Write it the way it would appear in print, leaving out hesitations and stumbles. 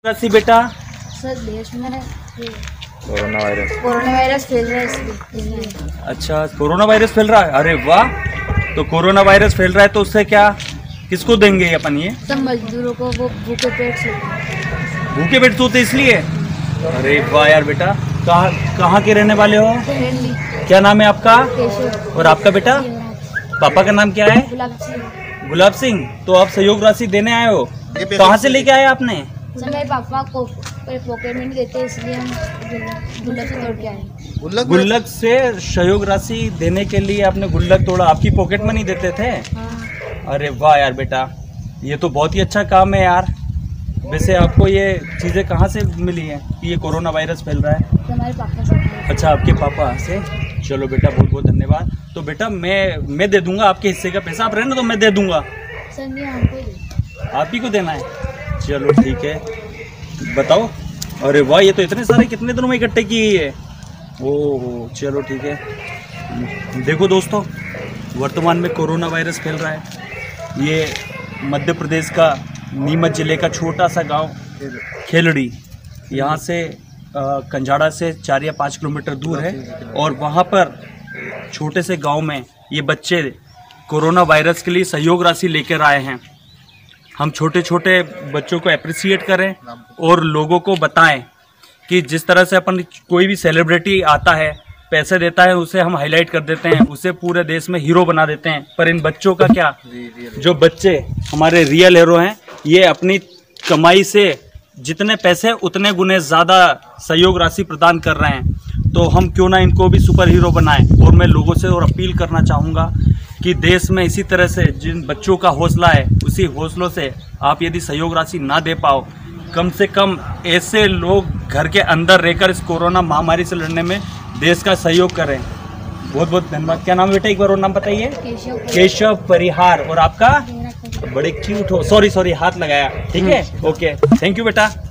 राशि बेटा सर देश में कोरोना वायरस फैल रहा है इसलिए। अच्छा, कोरोना वायरस फैल रहा है। अरे वाह, तो कोरोना वायरस फैल रहा है तो उससे क्या किसको देंगे अपन ये? सब मजदूरों को, वो भूखे पेट से। भूखे पेट सोते इसलिए? अरे वाह यार बेटा, कहाँ के रहने वाले हो? क्या नाम है आपका? केशव। और आपका बेटा? पापा का नाम क्या है? गुलाब सिंह। गुलाब सिंह। तो आप सहयोग राशि देने आए हो, कहाँ से लेके आए आपने? सर मेरे पापा को पॉकेट मनी देते हैं इसलिए हम गुल्लक से तोड़ के आए। गुल्लक से सहयोग राशि देने के लिए आपने गुल्लक तोड़ा, आपकी पॉकेट मनी देते थे? हाँ। अरे वाह यार बेटा, ये तो बहुत ही अच्छा काम है यार। वैसे आपको ये चीज़ें कहाँ से मिली हैं कि ये कोरोना वायरस फैल रहा है? तो हमारे पापा से। अच्छा, आपके पापा से। चलो बेटा, बहुत बहुत धन्यवाद। तो बेटा मैं दे दूंगा आपके हिस्से का पैसा, आप रहने तो मैं दे दूंगा। सर नहीं, हमको आप ही को देना है? चलो ठीक है, बताओ। अरे वाह, ये तो इतने सारे कितने दिनों में इकट्ठे किए है? ओह चलो ठीक है। देखो दोस्तों, वर्तमान में कोरोना वायरस फैल रहा है। ये मध्य प्रदेश का नीमच जिले का छोटा सा गांव खेलड़ी, यहाँ से कंजाड़ा से 4 या 5 किलोमीटर दूर है। और वहाँ पर छोटे से गांव में ये बच्चे कोरोना वायरस के लिए सहयोग राशि लेकर आए हैं। हम छोटे छोटे बच्चों को अप्रिसिएट करें और लोगों को बताएं कि जिस तरह से अपन कोई भी सेलिब्रिटी आता है, पैसे देता है, उसे हम हाईलाइट कर देते हैं, उसे पूरे देश में हीरो बना देते हैं। पर इन बच्चों का क्या, जो बच्चे हमारे रियल हीरो हैं, ये अपनी कमाई से जितने पैसे उतने गुने ज़्यादा सहयोग राशि प्रदान कर रहे हैं। तो हम क्यों ना इनको भी सुपर हीरो बनाएं। और मैं लोगों से और अपील करना चाहूँगा कि देश में इसी तरह से जिन बच्चों का हौसला है, उसी हौसलों से आप यदि सहयोग राशि ना दे पाओ, कम से कम ऐसे लोग घर के अंदर रहकर इस कोरोना महामारी से लड़ने में देश का सहयोग करें। बहुत बहुत धन्यवाद। क्या नाम है बेटा, एक बार और नाम बताइए? केशव परिहार। और आपका? बड़े क्यूट हो। सॉरी हाथ लगाया। ठीक है, ओके, थैंक यू बेटा।